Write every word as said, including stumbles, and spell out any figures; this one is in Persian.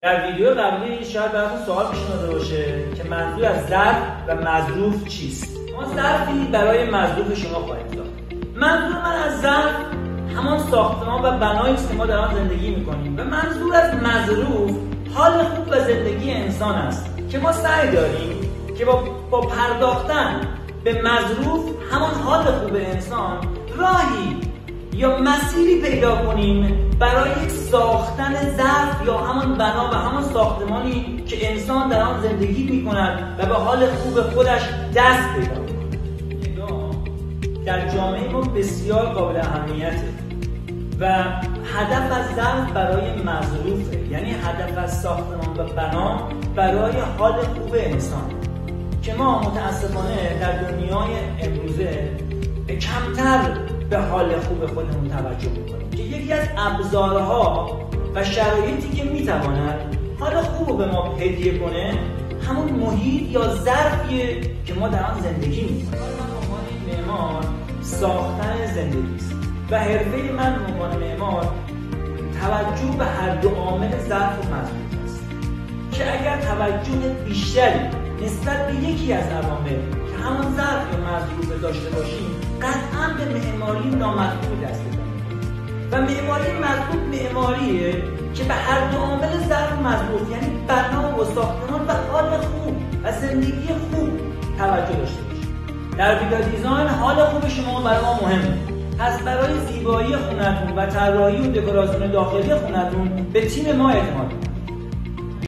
در ویدیو قبلی شاید براتون سوال پیش اومده باشه که منظور از ظرف و مظروف چیست؟ ما ظرفی برای مظروف شما خواهیم داشت. منظور من از ظرف همان ساختمان و بنایی است که ما در آن زندگی می‌کنیم و منظور از مظروف حال خوب و زندگی انسان است که ما سعی داریم که با, با پرداختن به مظروف همان حال خوب انسان راهی یا مسیری پیدا کنیم برای ساختن ظرف یا همان بنا و همان ساختمانی که انسان در آن زندگی می‌کند و به حال خوب خودش دست پیدا می‌کند. در جامعه ما بسیار قابل اهمیته و هدف از ظرف برای مظروفه، یعنی هدف از ساختمان و بنا برای حال خوب انسان که ما متاسفانه در دنیای امروزه کمتر به حال خوب خودمون توجه میکنیم که یکی از ابزارها و شرایطی که میتواند حال خوب رو به ما هدیه کنه همون محیط یا ظرفیه که ما در آن زندگی میکنیم. من عنوان معمار ساختن زندگی است و حرفه من به عنوان معمار توجه به هر دو عامل ظرف و مظروف است که اگر توجه بیشتری نسبت به یکی از عوامل که همون ظرف یا مظروف داشته باشیم قطعاً به معماری نامطلوب دست پیدا می‌کنیم و معماری مطلوب معماریه که به هر دو عامل ظرف و مظروف یعنی بنا و ساختمان و حال خوب و زندگی خوب توجه داشته باشیم. در ویلا دیزاین حال خوب شما برای ما مهمه. پس برای زیبایی خونتون و طراحی و دکوراسیون داخلی خونتون به تیم ما اعتماد